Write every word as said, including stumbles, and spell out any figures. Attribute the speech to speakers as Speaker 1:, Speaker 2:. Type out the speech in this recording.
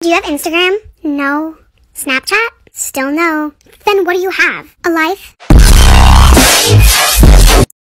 Speaker 1: Do you have Instagram? No. Snapchat? Still no. Then what do you have? A life?